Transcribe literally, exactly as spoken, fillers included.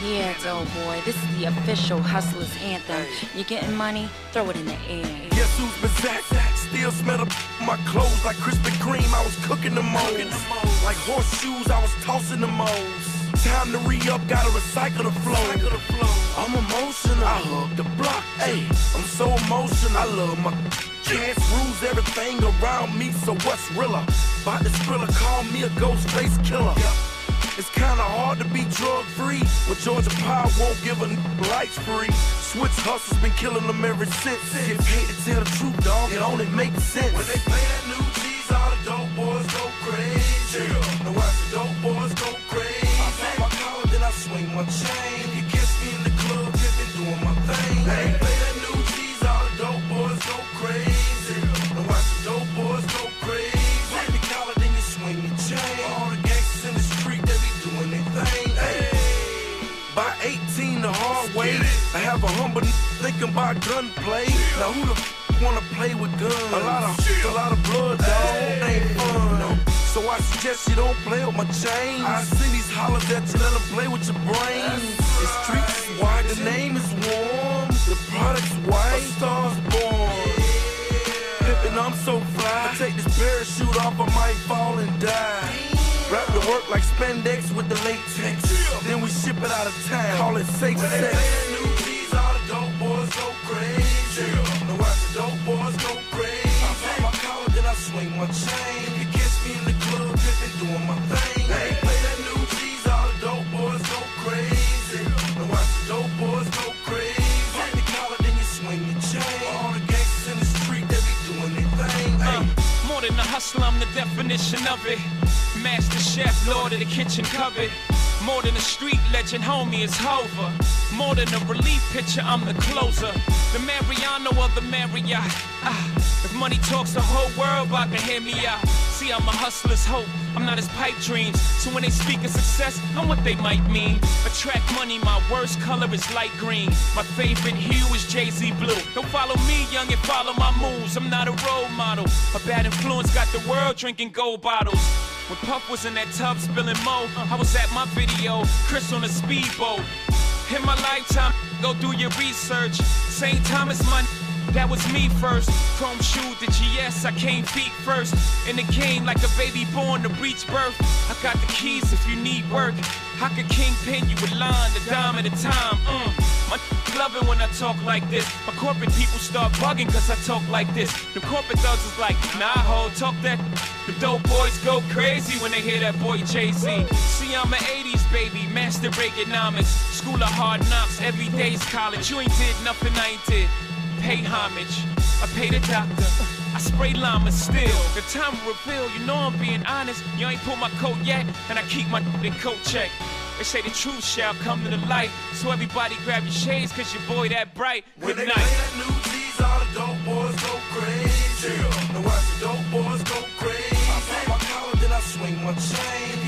Yeah, dope boy, this is the official Hustlers anthem. You getting money? Throw it in the air. Guess who's berserk? Still smell the my clothes like Krispy Kreme. I was cooking the moles. Like horseshoes, I was tossing the moles. Time to re-up, gotta recycle the flow. I'm emotional, I hug the block. Ayy, I'm so emotional. I love my cats, rules everything around me. So what's realer? About this thriller, call me a ghost face killer. It's kinda hard to be drug-free when Georgia Power won't give a n lights free. Switch hustles been killing them ever since. Get paid to tell the truth, dog, it only makes sense. When they play that new cheese, all the dope boys go crazy. Now watch the dope boys go crazy. I pop my collar, then I swing my chain. You catch me in the club, dipping, doing my thing. They play that new cheese, all the dope boys go crazy. Now watch the dope boys go crazy. Pop the collar, then you swing your chain. All the gangsters in the street, they be doing their thing. Hey. By eighteen the hard way, I have a humble thinking about gunplay. Now who the f wanna play with guns? A lot of a lot of blood, dog. Ain't fun. So I suggest you don't play with my chain. I see these hollers that you let them play with your brain. The streets is wide, the name is warm. The product's white, stars born. Pippin', I'm so fly. I take this parachute off, I might fall and die. Wrap the work like spandex with the latex. Then we ship it out of town. Call it safe sex. When they play that new cheese, all the dope boys go crazy. Now watch the dope boys go crazy. I pop my collar, then I swing my chain. You catch me in the club, dipping, doing my thing. They play that new cheese, all the dope boys go crazy. Now watch the dope boys go crazy. Pop the collar, then you swing your chain. All the gangsters in the street, they be doing their thing. Uh, more than a hustler, I'm the definition of it. Master chef, lord of the kitchen cupboard. More than a street legend, homie, it's Hova. More than a relief pitcher, I'm the closer. The Mariano or the Marriott. Ah, if money talks, the whole world about to hear me out. See, I'm a hustler's hope, I'm not his pipe dreams. So when they speak of success, I'm what they might mean. Attract money, my worst color is light green. My favorite hue is Jay-Z blue. Don't follow me, young, and follow my moves. I'm not a role model. A bad influence got the world drinking gold bottles. When Puff was in that tub spilling mo, I was at my video, Chris on a speedboat. In my lifetime, go do your research. Saint Thomas, my that was me first. Chrome shoe, the G S, I came feet first. In the game like a baby born to reach birth. I got the keys if you need work. I could kingpin you a line, a dime at a time. Mm. My love it when I talk like this. My corporate people start bugging cause I talk like this. The corporate thugs is like, nah ho, talk that. The dope boys go crazy when they hear that boy Jay-Z. See, I'm an eighties baby, master Reaganomics. School of hard knocks, every day's college. You ain't did nothing I ain't did. Pay homage, I pay the doctor, I spray llama still. The time will reveal, you know I'm being honest. You ain't pulled my coat yet, and I keep my in coat check. They say the truth shall come to the light, so everybody grab your shades, cause your boy that bright. Good when night. They play that new cheese, all the dope boys go crazy. Now watch the dope boys go crazy. I pop my collar, then I swing my chain.